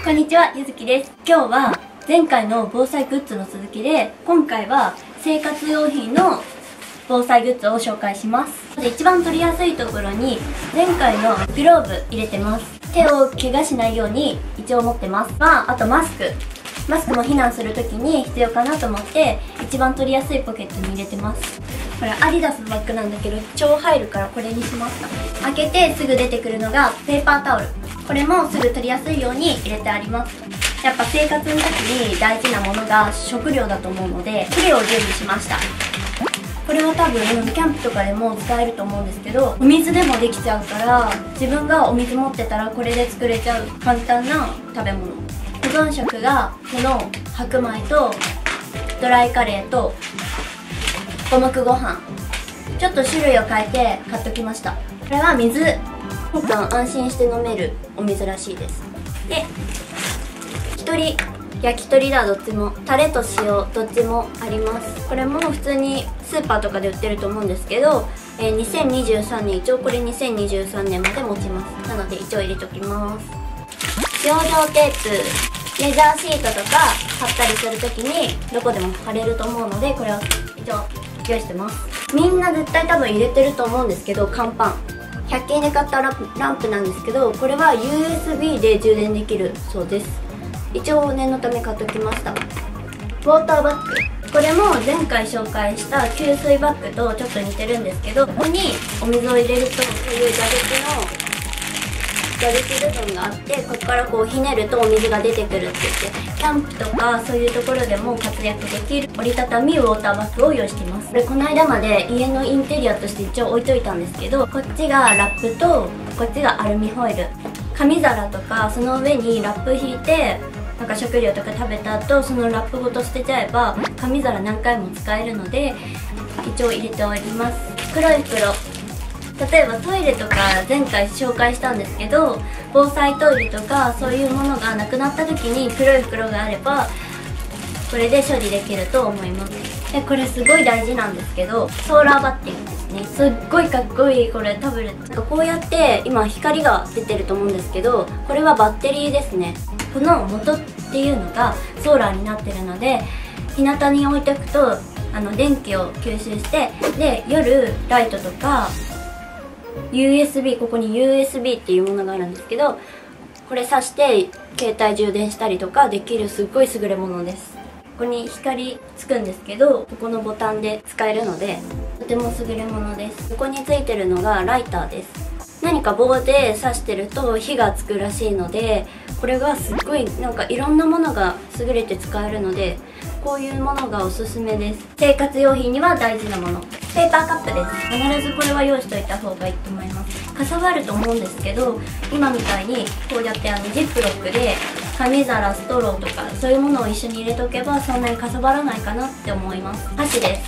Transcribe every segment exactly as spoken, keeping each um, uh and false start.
こんにちは、ゆずきです。今日は前回の防災グッズの続きで、今回は生活用品の防災グッズを紹介します。で一番取りやすいところに前回のグローブ入れてます。手を怪我しないように一応持ってます。まあ、あとマスク。マスクも避難するときに必要かなと思って一番取りやすいポケットに入れてます。これアディダスのバッグなんだけど超入るからこれにしました。開けてすぐ出てくるのがペーパータオル。これもすぐ取りやすいように入れてあります。やっぱ生活の時に大事なものが食料だと思うので肥料を準備しました。これは多分キャンプとかでも使えると思うんですけど、お水でもできちゃうから自分がお水持ってたらこれで作れちゃう簡単な食べ物。保存食がこの白米とドライカレーと五目ご飯。ちょっと種類を変えて買っときました。これは水。普段安心して飲めるお水らしいです。で一人焼き鳥だ、どっちもタレと塩どっちもあります。これも普通にスーパーとかで売ってると思うんですけど、えー、にせんにじゅうさんねん、一応これにせんにじゅうさんねんまで持ちます。なので一応入れときます。養生テープ、レジャーシートとか貼ったりするときにどこでも貼れると思うので、これを一応用意してます。みんな絶対多分入れてると思うんですけど、乾パンひゃっ均で買ったランプなんですけど、これは ユーエスビー で充電できるそうです。一応念のため買っておきました。ウォーターバッグ、これも前回紹介した給水バッグとちょっと似てるんですけど、ここにお水を入れるとこういう蛇口の蛇口部分があって、ここからこうひねるとお水が出てくるって言って、キャンプとかそういうところでも活躍できる折りたたみウォーターバッグを用意しています。これこの間まで家のインテリアとして一応置いといたんですけど、こっちがラップとこっちがアルミホイル。紙皿とかその上にラップ引いてなんか食料とか食べた後そのラップごと捨てちゃえば紙皿何回も使えるので一応入れております。黒い袋、例えばトイレとか前回紹介したんですけど、防災トイレとかそういうものがなくなった時に黒い袋があればこれで処理できると思います。でこれすごい大事なんですけど、ソーラーバッテリーですね。すっごいかっこいい。これタブレットなんかこうやって今光が出てると思うんですけど、これはバッテリーですね。この元っていうのがソーラーになってるので、日向に置いておくとあの電気を吸収して、で夜ライトとか ユーエスビー、 ここに ユーエスビー っていうものがあるんですけど、これ挿して携帯充電したりとかできるすっごい優れものです。ここに光つくんですけど、ここのボタンで使えるのでとても優れものです。ここについてるのがライターです。何か棒で刺してると火がつくらしいので、これがすっごいなんかいろんなものが優れて使えるので、こういうものがおすすめです。生活用品には大事なもの、ペーパーカップです。必ずこれは用意しといた方がいいと思います。かさばると思うんですけど、今みたいにこうやってあのジップロックで紙皿、ストローとかそういうものを一緒に入れとけばそんなにかさばらないかなって思います。箸です。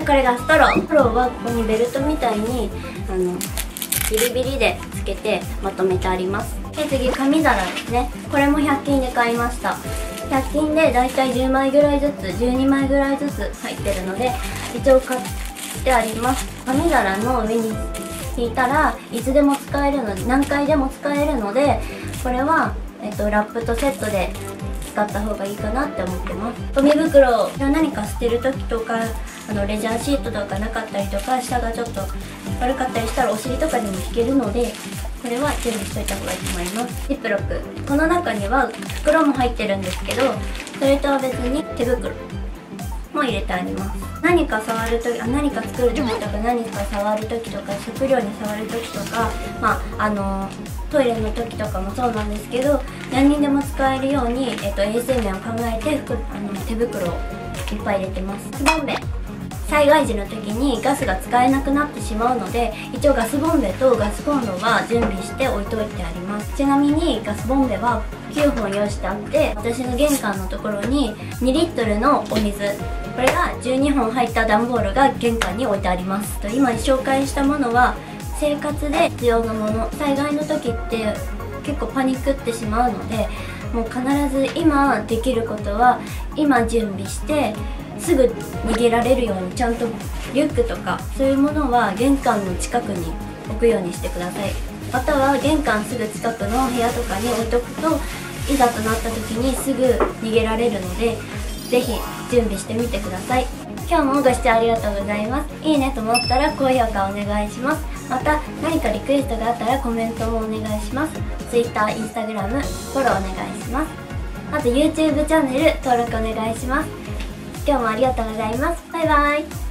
これがストロー。ストローはここにベルトみたいにあのビリビリでつけてまとめてあります。で次、紙皿ですね。これもひゃっ均で買いました。ひゃっ均でだいたいじゅうまいぐらいずつ、じゅうにまいぐらいずつ入ってるので一応買ってあります。紙皿の上に引いたらいつでも使えるので、何回でも使えるので、これは、えっと、ラップとセットで使った方がいいかなって思ってます。ゴミ袋、何か捨てる時とかあのレジャーシートとかなかったりとか下がちょっと悪かったりしたらお尻とかにも引けるので、これは準備しといた方がいいと思います。ジップロック、この中には袋も入ってるんですけど、それとは別に手袋も入れてあります。何か触るとき、あ何か作る時とか何か触る時とか食料に触る時とか、まああのトイレの時とかもそうなんですけど、何にでも使えるように、えっと、衛生面を考えてあの手袋をいっぱい入れてます。ガスボンベ、災害時の時にガスが使えなくなってしまうので、一応ガスボンベとガスコンロは準備して置いといてあります。ちなみにガスボンベはきゅうほん用意してあって、私の玄関のところににリットルのお水、これがじゅうにほん入った段ボールが玄関に置いてあります。今紹介したものは生活で必要なもの。災害の時って結構パニックってしまうので、もう必ず今できることは今準備してすぐ逃げられるように、ちゃんとリュックとかそういうものは玄関の近くに置くようにしてください。または玄関すぐ近くの部屋とかに置いとくといざとなった時にすぐ逃げられるので、ぜひ準備してみてください。今日もご視聴ありがとうございます。いいねと思ったら高評価お願いします。また何かリクエストがあったらコメントもお願いします。 Twitter、Instagram フォローお願いします。あと YouTube チャンネル登録お願いします。今日もありがとうございます。バイバイ。